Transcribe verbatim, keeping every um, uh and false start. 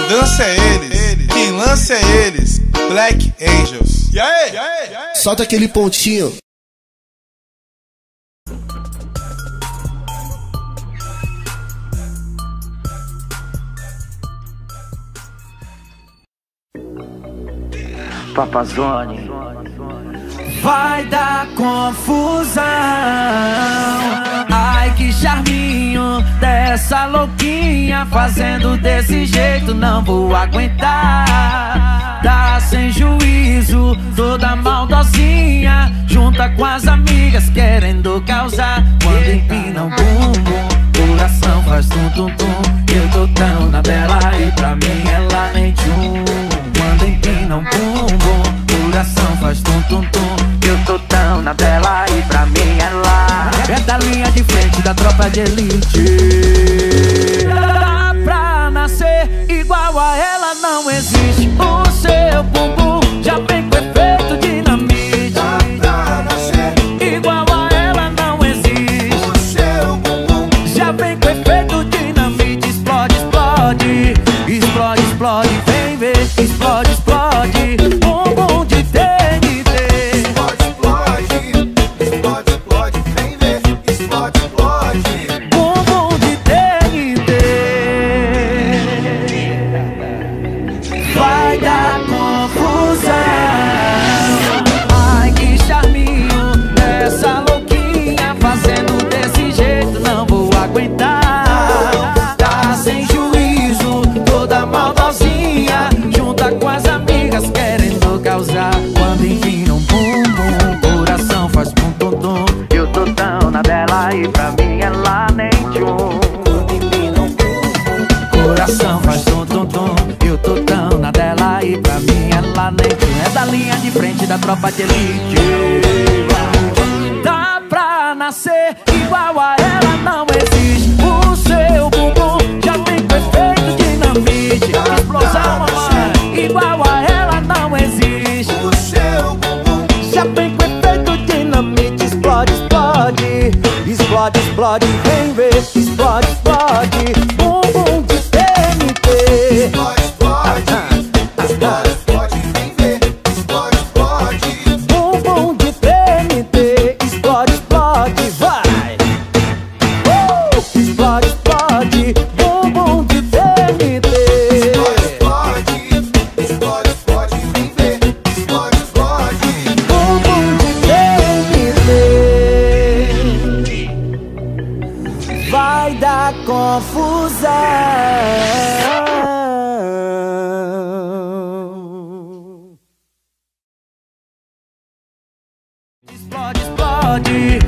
dança é eles, quem lança é eles, Black Angels. E aí? E aí? E aí? Solta aquele pontinho. Papazone. Vai dar confusão. Ai, que charminho dessa louquinha, fazendo desse jeito não vou aguentar. Tá sem juízo, toda maldosinha, junta com as amigas querendo causar. Quando empina o bumbum, coração faz tum tum tum. Eu tô tão na dela e pra mim ela nem tchum. Quando empina o bumbum, coração faz tum tum tum. Eu tô tão na dela e pra mim ela é da linha de frente da tropa de elite. Dá pra nascer igual a ela não existe. O seu bumbum já vem com efeito dinamite. Dá pra nascer igual a ela não existe. o seu bumbum Já vem com efeito dinamite. Explode, explode, explode, explode. Vem ver, explode, explode. Bumbum de T N T. explode, explode, explode, explode, vem ver, explode, explode. Bumbum de T N T. Vai dar confusão. Ai, que charminho dessa louquinha, fazendo desse jeito não vou aguentar. Tá sem juízo, toda maldosinha, junta com as amigas querendo causar. Quando empina um bumbum, coração faz tum tum tum. Eu tô tão na dela e pra mim ela nem tchum. Quando empina um bumbum, coração faz tum tum tum. Eu tô tão na dela e pra mim ela nem tchum. É da linha de frente da tropa de elite. Dá pra nascer igual a ela não existe. O seu bumbum já vem com efeito dinamite. Explosão, mamãe, igual a ela não existe. O seu bumbum Já vem com efeito dinamite. Explode, explode, explode, explode. Vem ver, explode, explode. Bumbum de T N T. explode, explode, explode, explode, vem ver, explode, explode. Bumbum de T N T. Explode, explode, vai. Uh! Explode, explode. Bumbum de T N T. Explode, explode, explode, explode, vem ver, explode, explode. Bumbum de T N T. Vai dar confusão. Explode, explode,